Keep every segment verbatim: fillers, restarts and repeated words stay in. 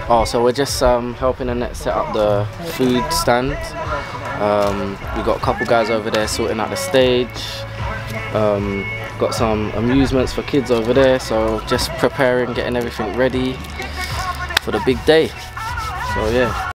Oh, so we're just um, helping Annette set up the food stand. Um, we got a couple guys over there sorting out the stage. Um, got some amusements for kids over there, so just preparing, getting everything ready for the big day. So yeah.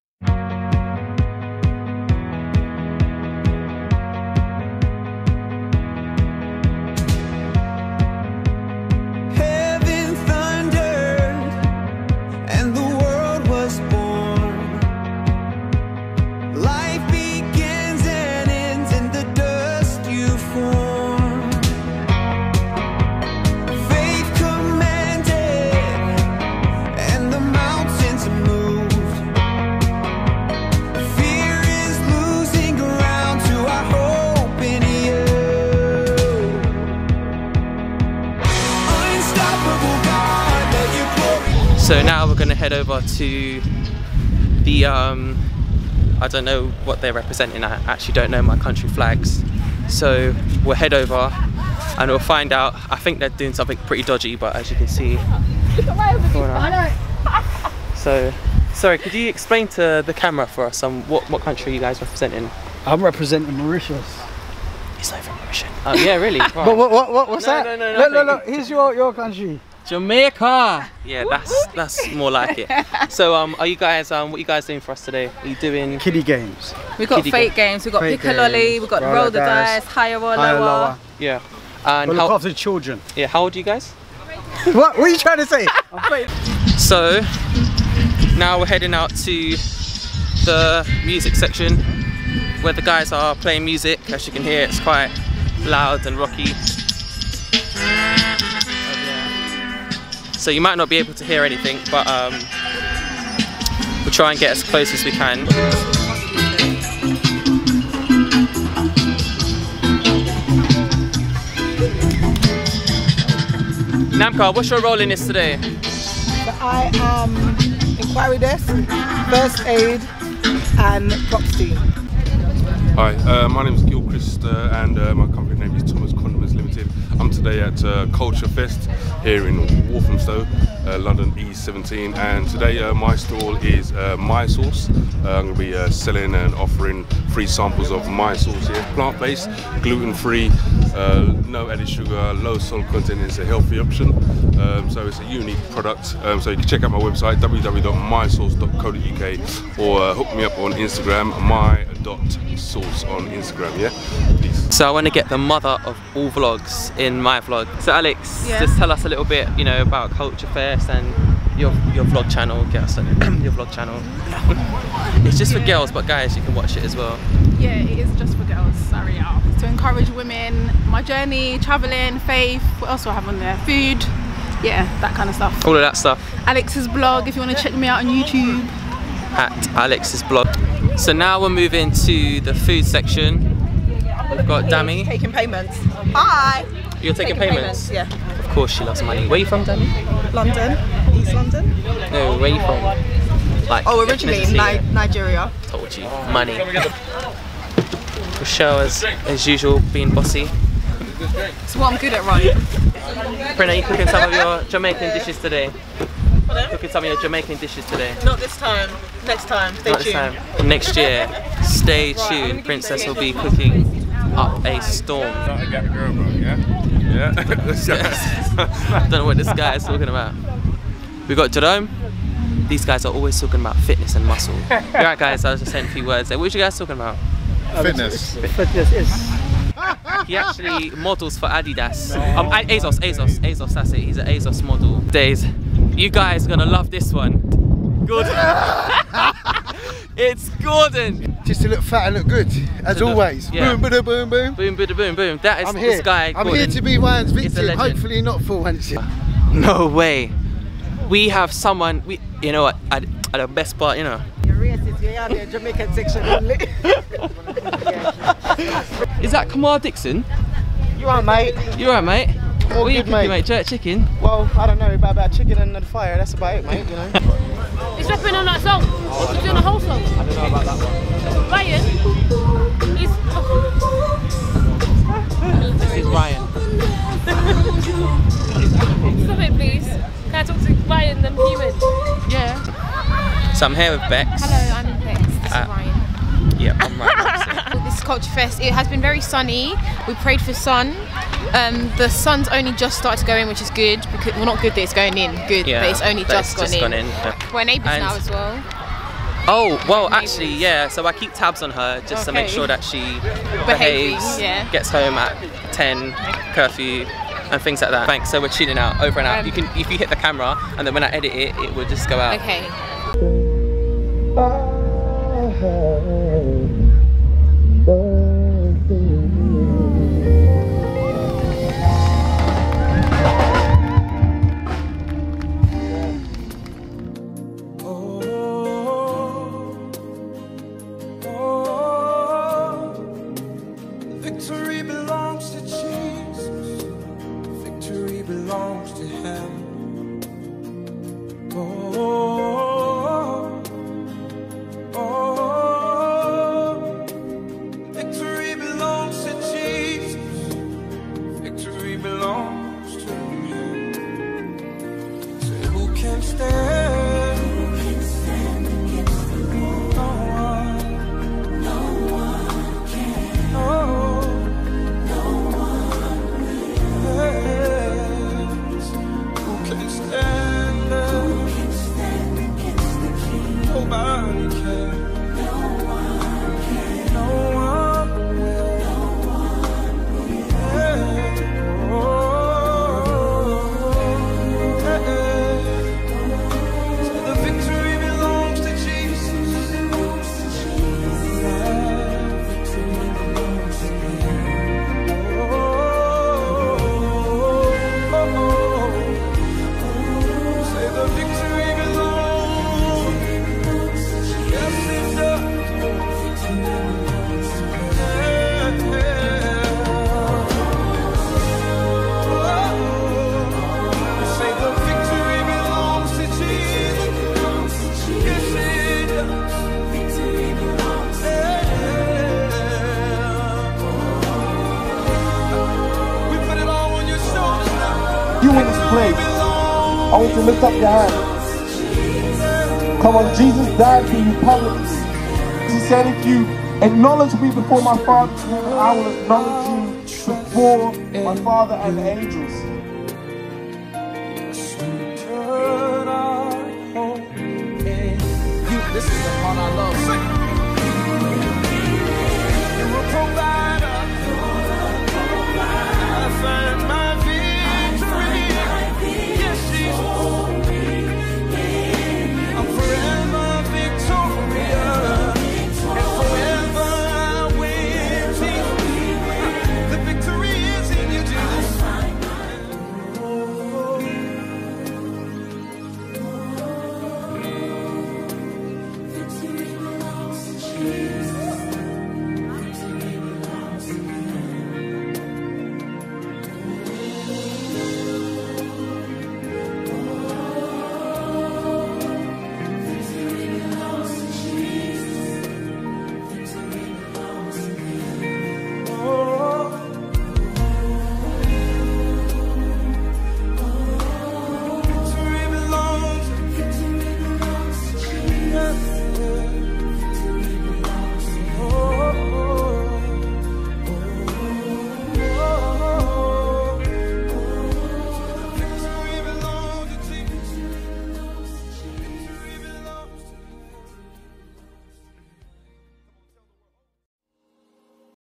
So now we're going to head over to the, um, I don't know what they're representing, I actually don't know my country flags. So we'll head over and we'll find out. I think they're doing something pretty dodgy, but as you can see. So, sorry, could you explain to the camera for us um, what, what country are you guys representing? I'm representing Mauritius. He's not even Mauritian. Oh yeah, really? Right. But what, what, what, what's no, that? No, no, no. Look, look, look, here's your, your country. Jamaica. Yeah, that's that's more like it. So, um, are you guys um, what are you guys doing for us today? Are you doing kiddie games? We've got kiddie fake games. We've got pick a lolly. We've got roll, roll the dice, dice higher or higher, lower. lower. Yeah. And we'll how, look after the children. Yeah. How old are you guys? What? What are you trying to say? So now we're heading out to the music section where the guys are playing music. As you can hear, it's quite loud and rocky. So you might not be able to hear anything, but um, we'll try and get as close as we can. Namka, what's your role in this today? So I am inquiry desk, first aid and props team. Hi, uh, my name is Gilchrist uh, and uh, my company name is Thomas Condiments Limited. I'm today at uh, Culture Fest here in Walthamstow, uh, London E seventeen, and today uh, my stall is uh, My Sauce. Uh, I'm going to be uh, selling and offering free samples of My Sauce here. Plant-based, gluten-free, uh, no added sugar, low salt content. It's a healthy option, um, so it's a unique product. Um, so you can check out my website w w w dot my sauce dot co dot u k or uh, hook me up on Instagram, my dot sauce on Instagram, yeah? Peace. So I want to get the mother of all vlogs in my vlog. So Alex, yeah. Just tell us a little bit, you know, about Culture Fest and your your vlog channel. Get us on your vlog channel. It's just for girls, but guys, you can watch it as well. Yeah, it is just for girls. Sorry, y'all. To encourage women, my journey, traveling, faith. What else do I have on there? Food. Yeah, that kind of stuff. All of that stuff. Alex's blog. If you want to check me out on YouTube. At Alex's blog. So now we're moving to the food section. We've got Dami. Taking payments. Hi. You're taking, taking payments? payments? Yeah. Of course she loves money. Where are you from, Dami? London. East London. No, where are you from? Like, oh, originally Ni Nigeria. Told you. Money. Rochelle, as, as usual, being bossy. It's what I'm good at, right? Brenna, you cooking some of your Jamaican dishes today? Pardon? Cooking some of your Jamaican dishes today? Not this time. Next time. Stay Not tuned. This time. Next year. Stay tuned. Princess will be cooking up a storm. Yeah? Yeah? I don't know what this guy is talking about. We got Jerome. These guys are always talking about fitness and muscle. Alright guys, I was just saying a few words there. What are you guys talking about? Fitness. Fitness is. He actually models for Adidas. Um, ASOS, ASOS, ASOS, that's it. He's an ASOS model. Days. You guys are gonna love this one. Gordon. It's Gordon. Just to look fat and look good, as look, always. Yeah. Boom, boom, boom, boom. Boom, boom, boom, boom. That is I'm here. this guy, I'm Gordon. here to be Ryan's victim, legend. hopefully not for once. No way. We have someone, we, you know what, at, at the best part, you know. You're racist, you're out there, Jamaican section only. Is that Kamar Dixon? You alright, mate? You alright, mate? All what are you good, cooking, mate. mate? Jerk chicken? Well, I don't know about, about chicken and the fire, that's about it, mate, you know. He's rapping on that song. He's doing a whole song. I don't know about that one. Ryan, he's... This is Ryan. Stop it, please. Can I talk to Ryan, the human? Yeah. So I'm here with Bex. Hello, I'm Bex. This Uh, is Ryan. Yeah, I'm Ryan. This Culture Fest, it has been very sunny. We prayed for sun. Um, the sun's only just started to go in, which is good. Because, well, not good that it's going in, good, Yeah, but it's only but just, it's gone, just in. gone in. Yeah. We're neighbours And- now as well. Oh, well, actually, yeah. So I keep tabs on her just to make Okay. sure that she Behaving, behaves, yeah. gets home at ten, curfew, and things like that. Thanks. So we're tuning out, over and out. Um, you can, if you hit the camera, and then when I edit it, it will just go out. Okay. Victory belongs to Jesus. Victory belongs to Him. Oh, oh, victory belongs to Jesus. Victory belongs to Him. So who can stand? Who can stand against the Lord? No one. No one can. No. Nobody can. No one can. No one will. No one will. Hey. Oh, hey, hey. So the victory belongs to Jesus. Belongs to Jesus. Yeah. Victory belongs to Him. Oh, oh, oh, oh. Say the victory belongs. You in this place, I want you to lift up your hands. Come on, Jesus died for you publicly. He said, if you acknowledge me before my Father, I will acknowledge you before my Father and the angels.